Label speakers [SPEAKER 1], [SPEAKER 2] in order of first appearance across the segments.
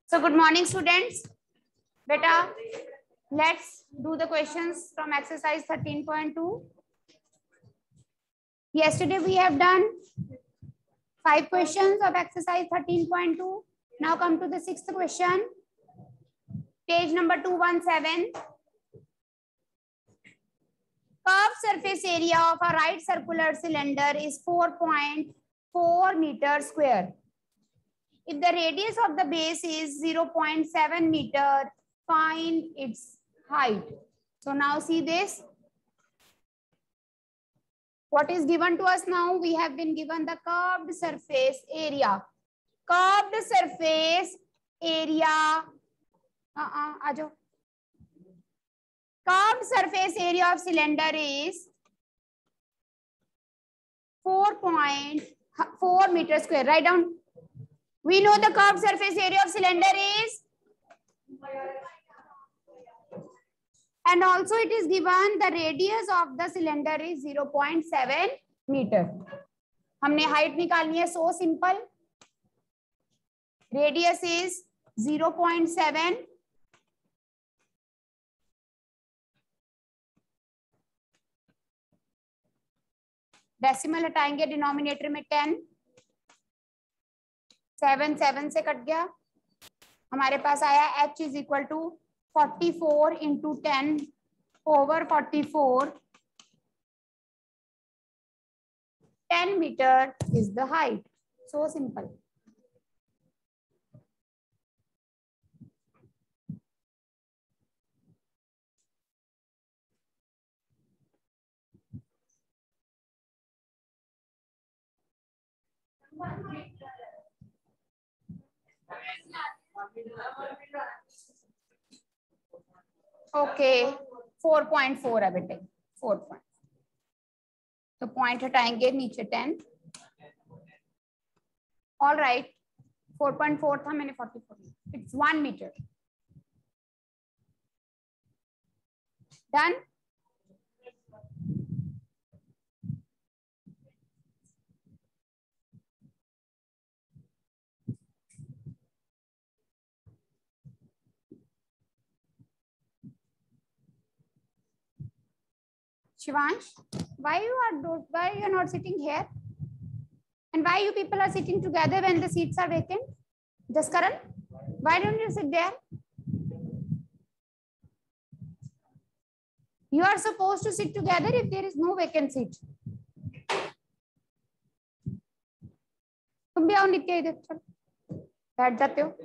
[SPEAKER 1] So good morning, students. Beta, let's do the questions from exercise 13.2. Yesterday we have done 5 questions of exercise 13.2. Now come to the 6th question. Page number 217. Curved surface area of a right circular cylinder is 4.4 meters square. If the radius of the base is 0.7 meter, find its height. So now see this. What is given to us now? We have been given the curved surface area. Curved surface area. Curved surface area of cylinder is 4.4 meters square. Write down. We know the curved surface area of cylinder is, and also it is given the radius of the cylinder is 0.7 meter. हमने height निकालनी है, so simple. Radius is 0.7. Decimal हटाएंगे denominator में 10. 7 7 से cut गया. हमारे पास आया h is equal to 44 into 10 over 44. 10 metre is the height. So simple. Okay 4.4 है बेटे. 4. तो पॉइंट हटाएंगे नीचे 10. All right. 4.4 था, मैंने 44. It's 1 metre. Done. Shivansh, why you are not sitting here, and why you people are sitting together when the seats are vacant? Jaskaran, why don't you sit there? You are supposed to sit together if there is no vacant seat. तुम भी आओ नित्य इधर, चलो बैठ जाते हो.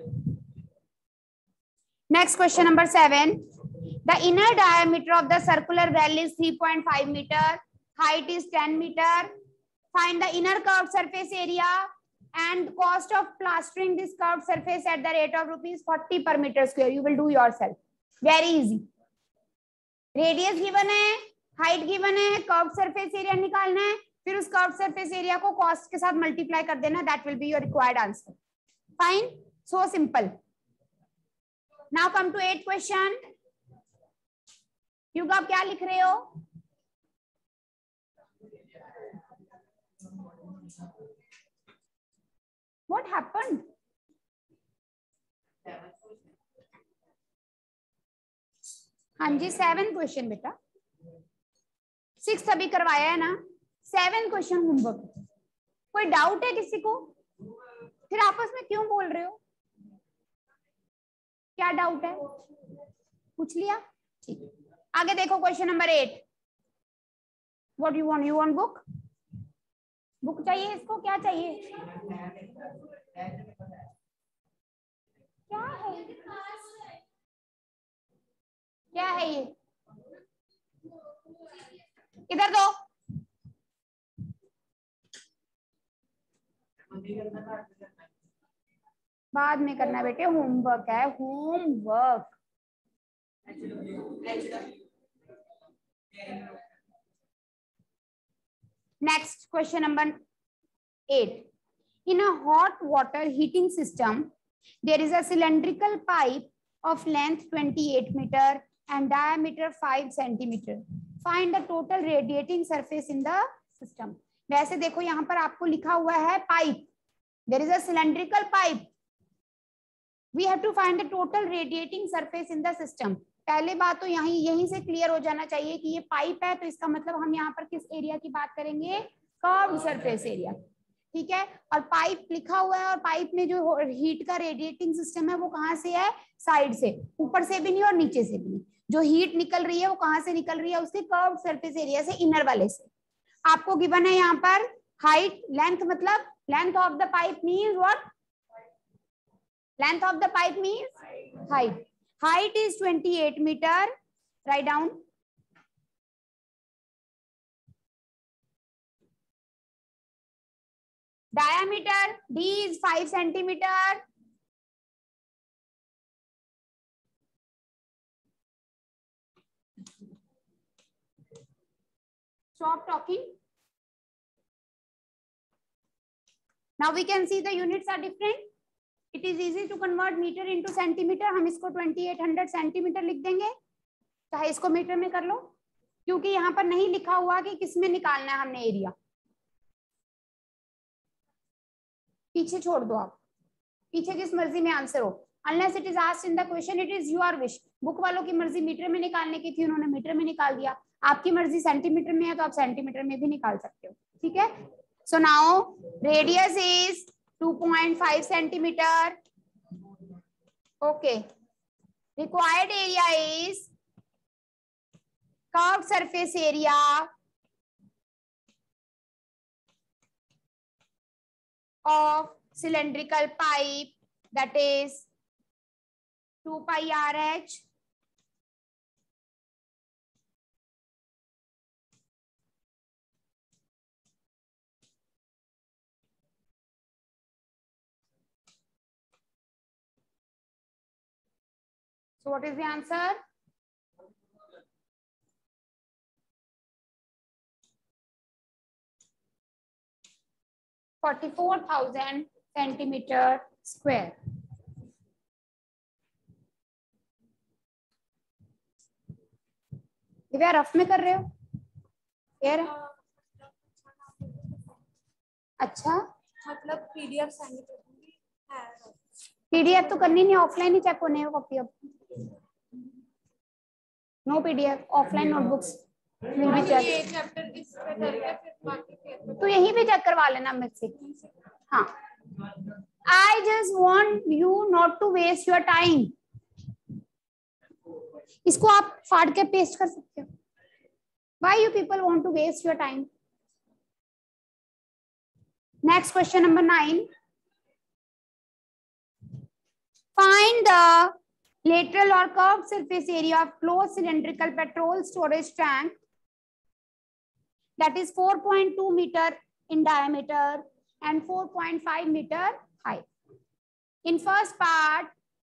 [SPEAKER 1] Next question number 7. The inner diameter of the circular well is 3.5 meter. Height is 10 meter. Find the inner curved surface area and cost of plastering this curved surface at the rate of rupees 40 per meter square. You will do yourself. Very easy. Radius given है, height given है, curved surface area निकालना है, फिर उस curved surface area को cost के साथ multiply कर देना. That will be your required answer. Fine. So simple. Now come to 8th question. युग आप क्या लिख रहे हो? What happened? हाँ जी 7 क्वेश्चन बेटा. 6 अभी करवाया है ना. 7 क्वेश्चन होमवर्क. कोई डाउट है किसी को? फिर आपस में क्यों बोल रहे हो? क्या डाउट है? पूछ लिया. ठीक. आगे देखो question number 8. What you want? You want book? Book चाहिए इसको? क्या चाहिए? क्या है? क्या है ये? इधर दो. बाद में करना बेटे. होमवर्क है, homework. Next question number 8. In a hot water heating system, there is a cylindrical pipe of length 28 meter and diameter 5 centimeter. Find the total radiating surface in the system. वैसे देखो यहाँ पर आपको लिखा हुआ है pipe. There is a cylindrical pipe. We have to find the total radiating surface in the system. पहले बात तो यहीं से क्लियर हो जाना चाहिए कि ये पाइप है, तो इसका मतलब हम यहाँ पर किस एरिया की बात करेंगे, कर्व्ड सरफेस एरिया, ठीक है। और पाइप लिखा हुआ है, और पाइप में जो हीट का रेडिएटिंग सिस्टम है वो कहाँ से है, साइड से, ऊपर से भी नहीं और नीचे से भी नहीं। जो हीट निकल रही है वो कहाँ से निकल रही है, उसके कर्व्ड सरफेस एरिया से, इनर वाले से। आपको गिवन है यहाँ पर हाइट, लेंथ, मतलब length of the pipe means what, length of the pipe means height is 28 meter, write down. Diameter D is 5 centimeter. Stop talking. Now we can see the units are different. It is easy to convert meter into centimeter. हम इसको 2800 centimetre लिख देंगे, चाहे इसको metre में कर लो, क्योंकि यहाँ पर नहीं लिखा हुआ कि किस में निकालना है हमने एरिया। पीछे छोड़ दो आप, पीछे जिस मर्जी में आंसर हो, unless it is asked in the question, it is your wish. Book वालों की मर्जी मीटर में निकालने की थी, उन्होंने मीटर में निकाल दिया। आपकी मर्जी सेंटीमीटर में है तो आप सेंटीमीटर में भी निकाल सकते हो, ठीक है। So now radius is 2.5 centimeter. Okay. Required area is curved surface area of cylindrical pipe, that is 2 pi RH. So what is the answer? (44,000 centimeter square). Divya rough में कर रहे हो यार? अच्छा,
[SPEAKER 2] मतलब पीडीएफ
[SPEAKER 1] पीडीएफ तो करनी नहीं, ऑफलाइन ही चेक होने हैं कॉपी। अब no PDF, offline notebooks will be check. तो यहीं पे चेक करवा लेना मुझसे। हाँ, I just want you not to waste your time. इसको आप फाड़ के पेस्ट कर सकते हो। Why you people want to waste your time? Next question number 9. Find the lateral or curved surface area of closed cylindrical petrol storage tank that is 4.2 meter in diameter and 4.5 meter high. In first part,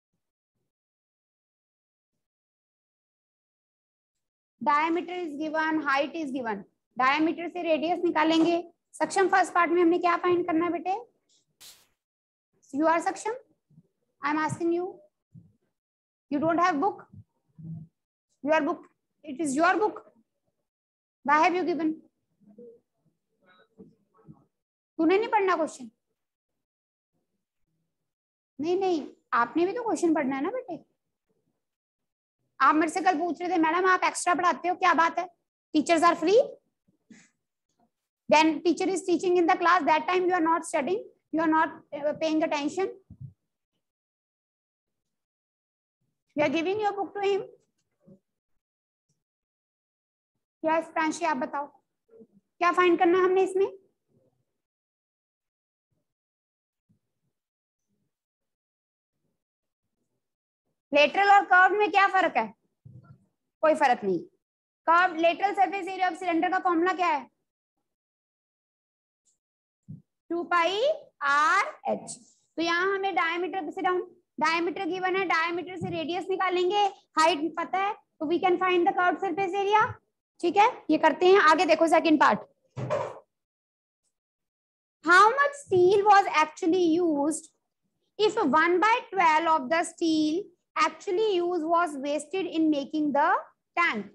[SPEAKER 1] diameter is given, height is given. Diameter से radius निकालेंगे। सक्षम first part में हमने क्या find करना है बेटे? You are सक्षम? I am asking you. You don't have book? Your book. It is your book. Why have you given? तूने नहीं पढ़ना क्वेश्चन? नहीं, आपने भी तो क्वेश्चन पढ़ना है ना बेटे। आप मेरे से कल पूछ रहे थे मैडम आप एक्स्ट्रा पढ़ाते हो, क्या बात है? Teachers are free? Then teacher is teaching in the class, that time you are not studying, you are not paying attention. You are giving your book to him. Yes, Pranshi आप बताओ क्या find करना है हमने इसमें? लेटरल और curve में क्या फर्क है? कोई फर्क नहीं। Curve lateral surface area of cylinder का फॉर्मूला क्या है? 2 पाई आर एच। तो यहाँ हमें डायमीटर से डाउन, डायमीटर गिवन है, डायमीटर से रेडियस निकालेंगे, हाइट पता है, तो we can find the curved surface area. ठीक है, ये करते हैं। आगे देखो second part. How much steel was actually used if 1/12 of the steel actually used was wasted in making the tank?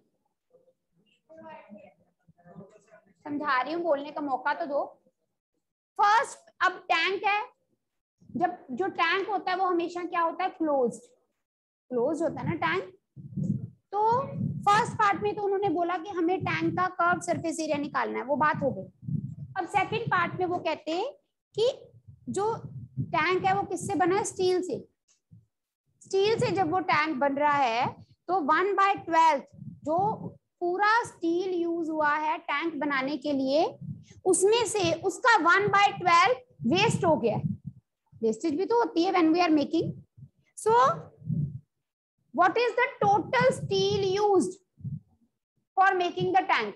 [SPEAKER 1] समझा रही हूँ, बोलने का मौका तो दो। फर्स्ट, अब टैंक है, जब जो टैंक होता है वो हमेशा क्या होता है, क्लोज्ड होता है ना टैंक। तो फर्स्ट पार्ट में तो उन्होंने बोला कि हमें टैंक का कर्व सरफेस एरिया निकालना है, वो बात हो गई। अब सेकंड पार्ट में वो कहते हैं कि जो टैंक है वो किससे बना है, स्टील से। स्टील से जब वो टैंक बन रहा है तो 1/12 जो पूरा स्टील यूज हुआ है टैंक बनाने के लिए, उसमें से उसका 1/12 वेस्ट हो गया। वेस्टेज भी तो होती है when we are making. So what is the total steel used for making the tank?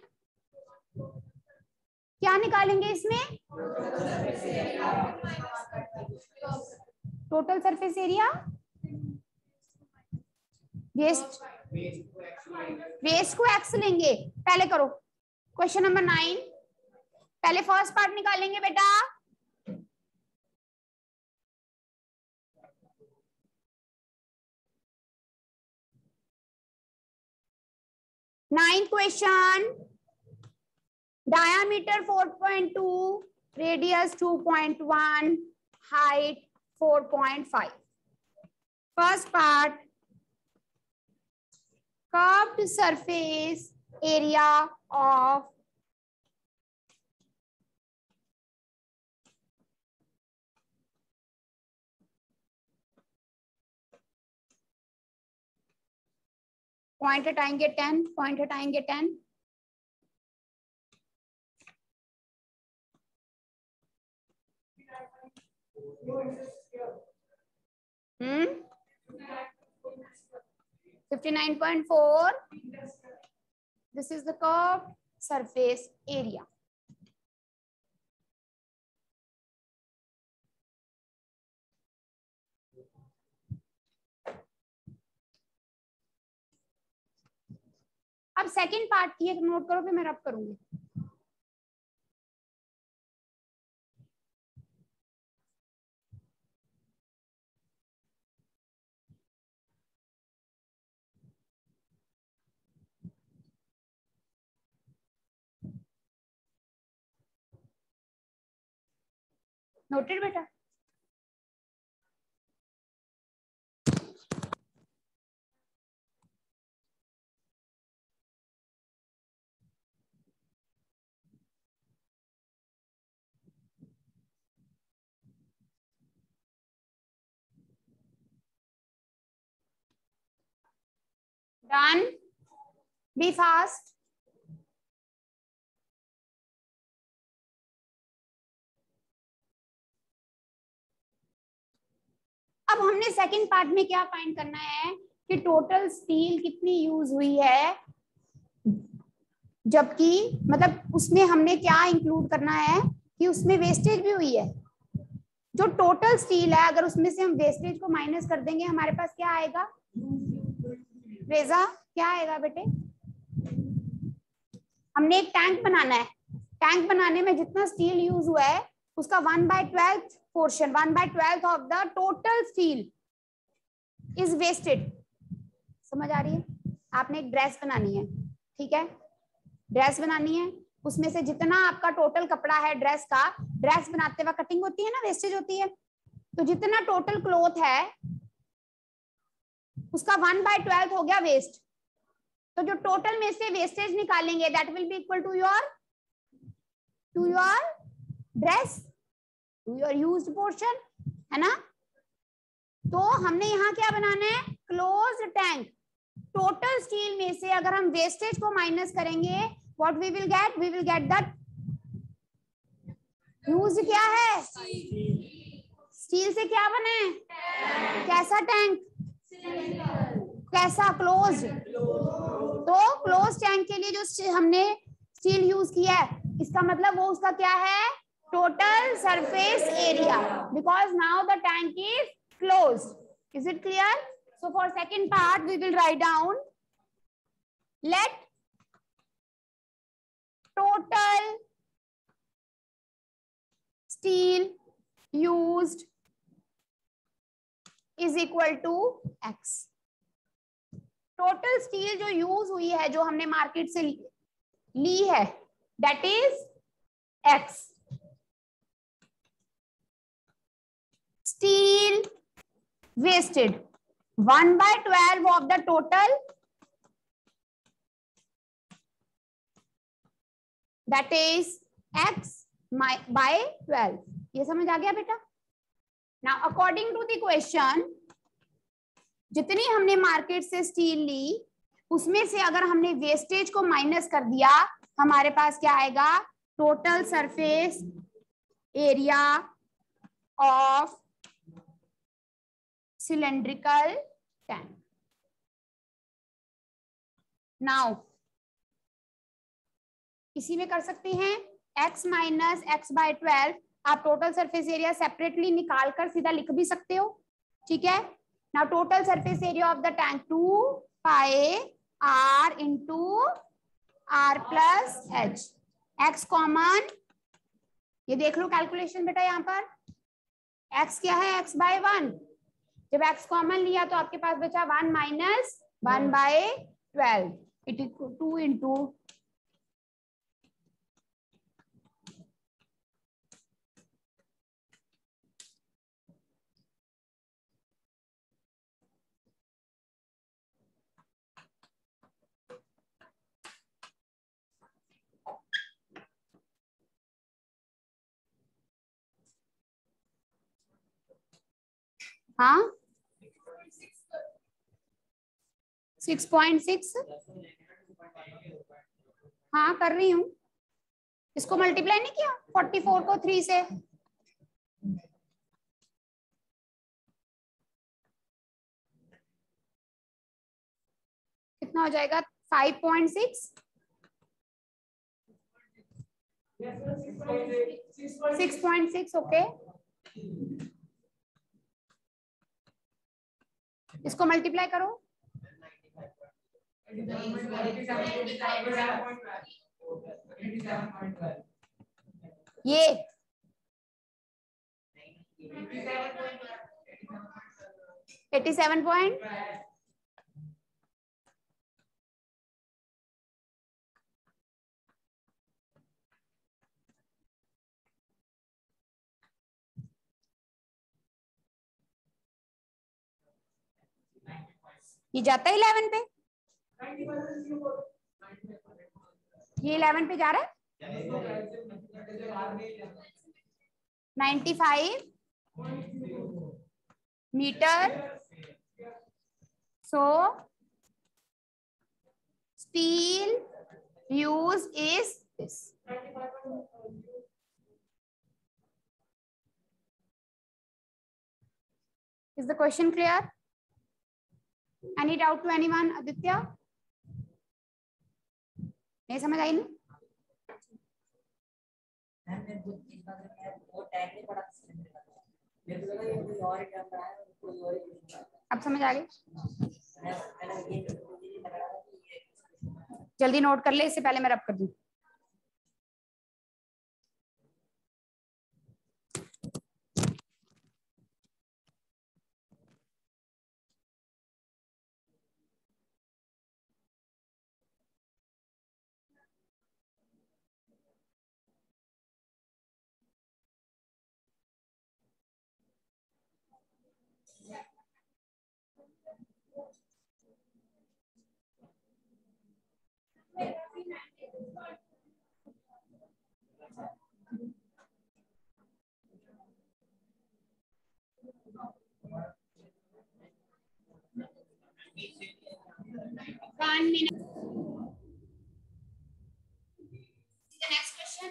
[SPEAKER 1] क्या निकालेंगे इसमें, टोटल सरफेस एरिया, वेस्ट को एक्स लेंगे। पहले करो क्वेश्चन नंबर 9, पहले फर्स्ट पार्ट निकालेंगे बेटा। Ninth question, diameter 4.2, radius 2.1, height 4.5. First part, curved surface area of point हटाएंगे 10, पॉइंट हटाएंगे 10, hmm 59.4. This is the curved surface area. अब सेकंड पार्ट की एक नोट करो, फिर मैं रब करूंगी। नोटेड बेटा? Done, be fast. अब हमने सेकंड पार्ट में क्या फाइंड करना है कि टोटल स्टील कितनी यूज हुई है, जबकि मतलब उसमें हमने क्या इंक्लूड करना है कि उसमें वेस्टेज भी हुई है। जो टोटल स्टील है अगर उसमें से हम वेस्टेज को माइनस कर देंगे हमारे पास क्या आएगा, रेजा क्या आएगा बेटे? हमने एक टैंक बनाना है, टैंक बनाने में जितना स्टील यूज हुआ है उसका 1/12 portion, 1/12 of the total steel is wasted. समझ आ रही है? आपने एक ड्रेस बनानी है, ठीक है, ड्रेस बनानी है, उसमें से जितना आपका टोटल कपड़ा है ड्रेस का, ड्रेस बनाते वक्त कटिंग होती है ना, वेस्टेज होती है, तो जितना टोटल क्लॉथ है उसका 1/12 हो गया वेस्ट। तो जो टोटल में से वेस्टेज निकालेंगे that will be equal to your dress, to your used portion, है ना? तो हमने यहाँ क्या बनाना है, क्लोज्ड टैंक। टोटल स्टील में से अगर हम वेस्टेज को माइनस करेंगे what we will get, we will get that use क्या है, स्टील से क्या बने, कैसा टैंक, कैसा, क्लोज। तो क्लोज टैंक के लिए जो हमने स्टील यूज किया है इसका मतलब वो उसका क्या है, total surface area, because now the tank is close. Is it clear? So for second part we will write down, let total steel used is equal to x. Total steel जो use हुई है, जो हमने market से ली है, that is x. steel wasted 1/12 of the total, that is x by 12. ये समझ आ गया बेटा? Now according to the question, जितनी हमने मार्केट से स्टील ली उसमें से अगर हमने वेस्टेज को माइनस कर दिया, हमारे पास क्या आएगा? Total surface area of cylindrical tank. Now इसी में कर सकते हैं x माइनस एक्स बाय 12. आप टोटल सरफेस एरिया सेपरेटली निकाल कर सीधा लिख भी सकते हो. ठीक है. Now total surface area of the tank 2 pi r into r plus h. x common, ये देख लो कैलकुलेशन बेटा. यहाँ पर x क्या है? x by 1. जब x कॉमन लिया तो आपके पास बचा 1 माइनस 1/12. इट इज 2 इंटू हाँ 6.6. हाँ कर रही हूँ. इसको मल्टीप्लाई नहीं किया 44 को 3 से. कितना हो जाएगा? 5.6. 6.6. ओके. इसको मल्टीप्लाई करो. ये 87 पॉइंट. ये जाता है 11 पे. ये 11 पे जा रहा है. 95 मीटर. So steel use is this. Is the question clear? Any doubt to anyone? Aditya नहीं समझ आई? नहीं अब समझ आ गई? जल्दी नोट कर ले, इससे पहले मैं रब कर दूं. Next question.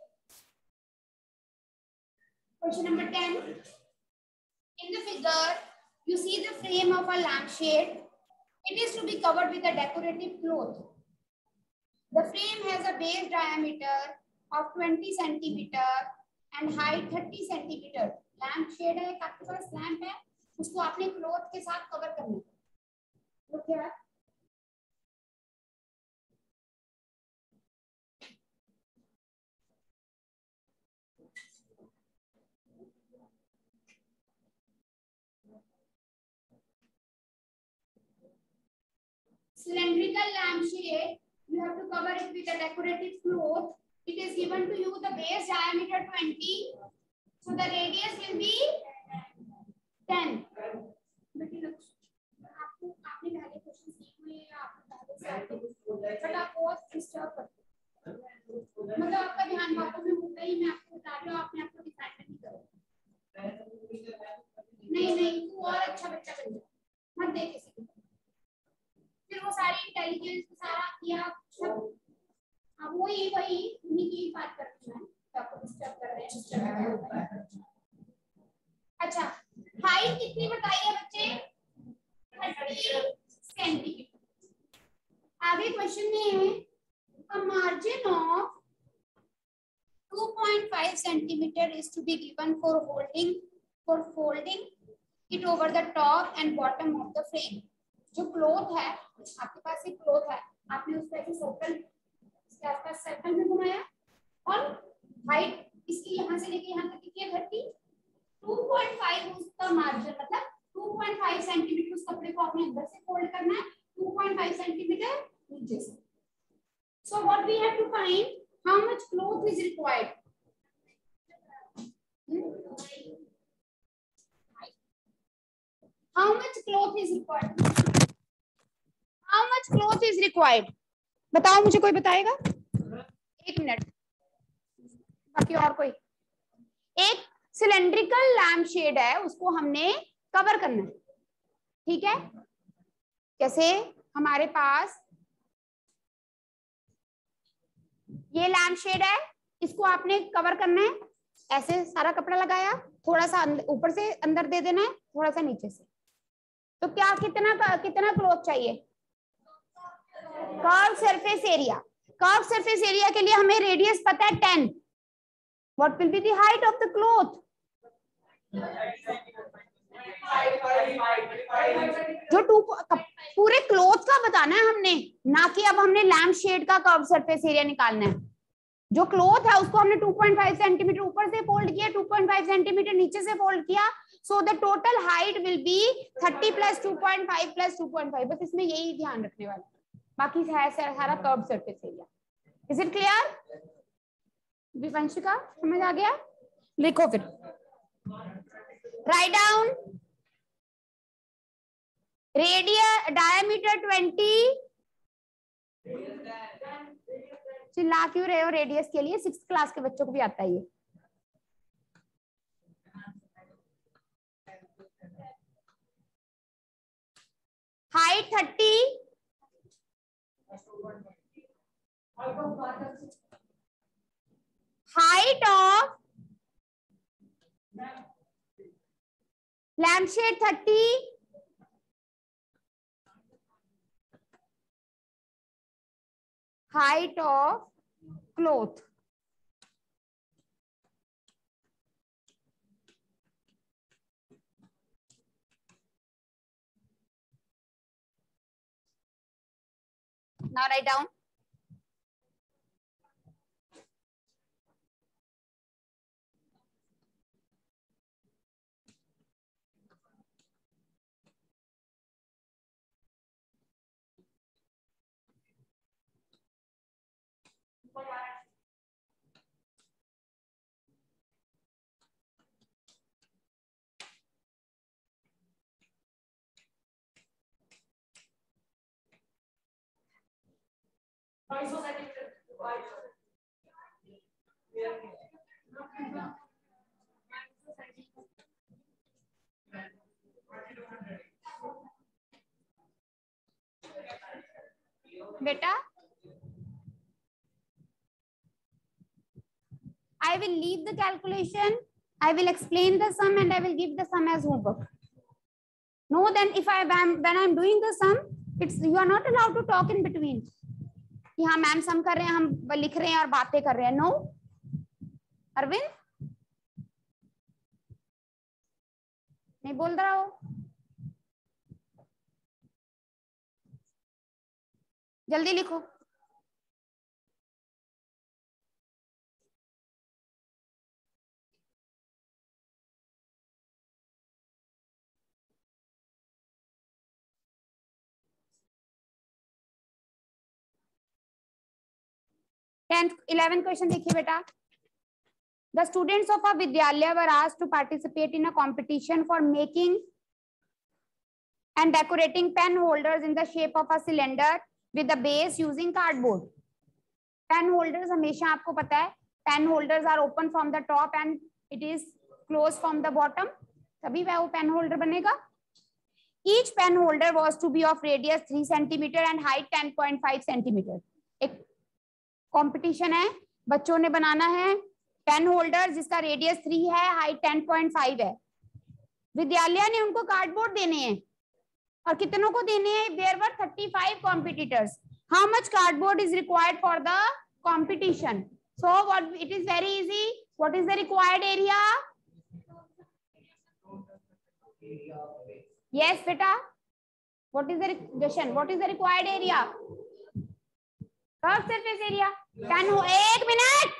[SPEAKER 1] Question number 10. In the figure, you see the frame of a lampshade. It is to be covered with a decorative cloth. The frame has a base diameter of 20 centimeter and height 30 centimeter. Lampshade है, आपके पास lamp है, उसको आपने cloth के साथ cover करना है. तो क्या cylindrical lampshade, you have to cover it with a decorative cloth. It is given to you the base diameter 20, so the radius will be नहीं नहीं तू और अच्छा बच्चा बन जा, मत दे किसी को, फिर वो सारी इंटेलिजेंस सारा किया सब, अब वही उन्हीं की बात करती हूँ, आपको डिस्टर्ब कर रहे हैं। अच्छा हाइट कितनी बताई है बच्चे, 30 सेंटीमीटर। आगे क्वेश्चन में है a margin of 2.5 centimeter is to be given for folding it over the top and bottom of the frame। जो क्लॉथ है, आपके पास एक क्लॉथ है, आपने उसको ऐसे सर्कल इसके आसपास सर्कल में घुमाया और हाइट इसकी यहाँ से लेके यहाँ तक कितनी है 30, 2.5 उसका मार्जिन मतलब 2.5 सेंटीमीटर उस कपड़े को आपने अंदर से फोल्ड करना है, 2.5 सेंटीमीटर नीचे से। So what we have to find, how much cloth is required? How much cloth is required? How much cloth is required? बताओ मुझे, कोई बताएगा? एक मिनट, बाकी और कोई? एक सिलेंड्रिकल लैम्प शेड है, उसको हमने कवर करना है, ठीक है? जैसे हमारे पास ये लैम्प शेड है, इसको आपने कवर करना है, ऐसे सारा कपड़ा लगाया, थोड़ा सा ऊपर से अंदर दे देना है, थोड़ा सा नीचे से, तो क्या कितना क्लॉथ चाहिए? Curve surface area, curve surface area के लिए हमें रेडियस पता है 10, what will be the height of the cloth? जो पूरे क्लॉथ का बताना है हमने, ना कि अब हमने लैम्प शेड का कर्व सरफेस एरिया निकालना है। जो क्लॉथ है उसको हमने 2.5 सेंटीमीटर ऊपर से फोल्ड किया, 2.5 सेंटीमीटर नीचे से फोल्ड किया, so the total height will be 30 plus 2.5 plus 2.5। बस इसमें यही ध्यान रखने वाला, बाकी सारा curve surface area. Is it clear? Vivanshika समझ आ गया? लिखो फिर, राइट डाउन डायमीटर 20, चिल्ला क्यों रहे हो रेडियस के लिए? 6th क्लास के बच्चों को भी आता है ये। Height 30, height of lampshade 30, height of cloth, now write down बेटा, I will leave the calculation, I will explain the sum and I will give the sum as homework. No, then if when I'm doing the sum, it's you are not allowed to talk in between कि हाँ ma'am सम कर रहे हैं, हम लिख रहे हैं और बातें कर रहे हैं। नो अरविंद, नहीं बोल रहा हो, जल्दी लिखो। टेंथ 11th क्वेश्चन देखिए बेटा। The students of a Vidyalaya were asked to participate in a competition for making and decorating pen holders in the shape of a cylinder with the base using cardboard. Pen holders हमेशा आपको पता है, pen holders are open from the top and it is closed from the bottom. तभी वह वो pen holder बनेगा। Each pen holder was to be of radius 3 centimetre and height 10.5 centimetre. एक competition है, बच्चों ने बनाना है पेन होल्डर जिसका रेडियस 3 है, हाइट 10.5 है। विद्यालय ने उनको कार्डबोर्ड देने हैं, और कितनों को देने हैं? There were 35 competitors. How much cardboard is required for the competition? So what, it is very easy. What is the required area? Yes बेटा, what is the question? What is the required area? Curve surface area. 10 हो, 1 minute.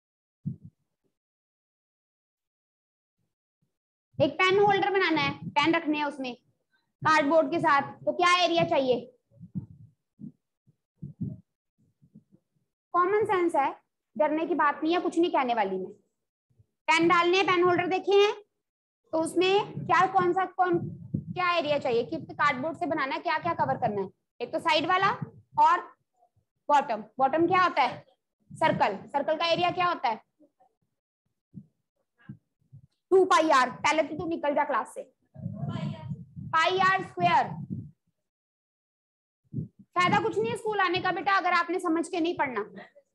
[SPEAKER 1] एक pen holder बनाना है, pen रखने हैं उसमें cardboard के साथ, तो क्या एरिया चाहिए? कॉमन सेंस है, डरने की बात नहीं है, कुछ नहीं कहने वाली मैं। पेन डालने हैं, पेन होल्डर देखे हैं, तो उसमें क्या क्या एरिया चाहिए? किस कार्डबोर्ड से बनाना है, क्या क्या कवर करना है? एक तो साइड वाला और बॉटम। बॉटम क्या होता है? सर्कल। सर्कल का एरिया क्या होता है? 2 पाई आर। पहले तो तू निकल जा क्लास से। Pi r square. फायदा कुछ नहीं है स्कूल आने का बेटा, अगर आपने समझ के नहीं पढ़ना।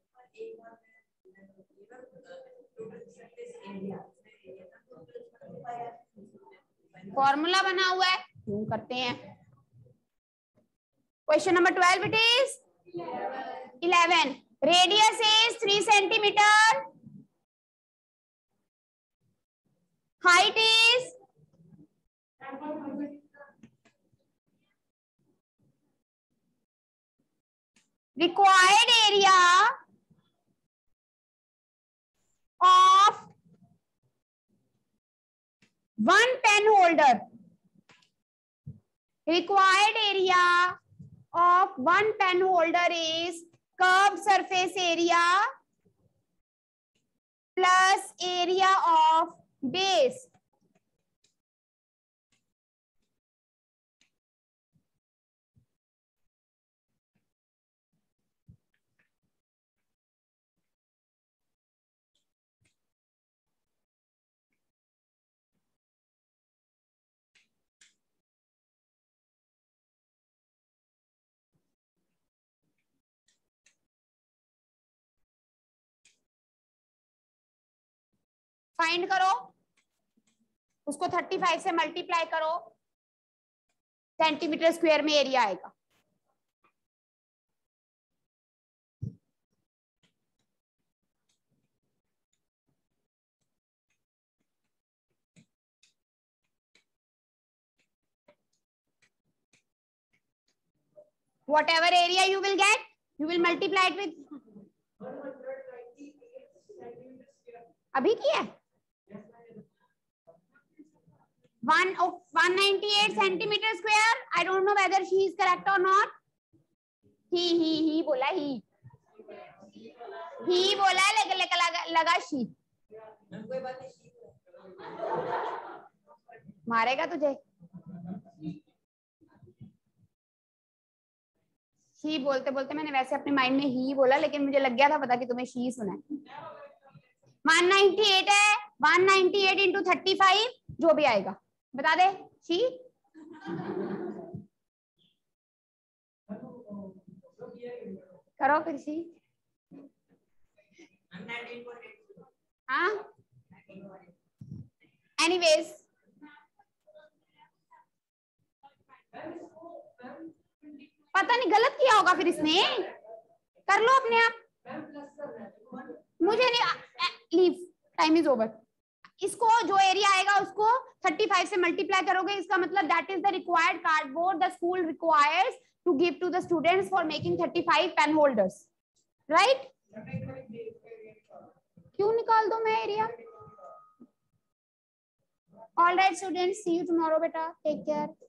[SPEAKER 1] फॉर्मूला बना हुआ है, क्यों करते हैं। Question number 12 it is 11। Radius is 3 centimetre, height is required area of one pen holder. Required area of one pen holder is curved surface area plus area of base. Find करो, उसको 35 से multiply करो, centimetre square में area आएगा। Whatever area you will get, you will multiply it with. अभी किया 198 centimeter square. I don't know whether she is correct or not. He बोला he बोला लेकिन लगा she. मारेगा तुझे। ही बोलते बोलते मैंने वैसे अपने माइंड में ही बोला, लेकिन मुझे लग गया था पता कि तुम्हें शी सुना है। 198 है, 198 इंटू 35 जो भी आएगा बता दे। शी करो फिर शी। हाँ एनीवेज पता नहीं गलत किया होगा फिर इसने। कर लो अपने आप, मुझे नहीं, लीव, टाइम इज ओवर। इसको जो एरिया आएगा उसको 35 से मल्टीप्लाई करोगे, इसका मतलब that is the required cardboard the school requires to give to the students for making 35 pen holders, right? क्यों निकाल दो मैं area? All right students, see you tomorrow बेटा, टेक केयर।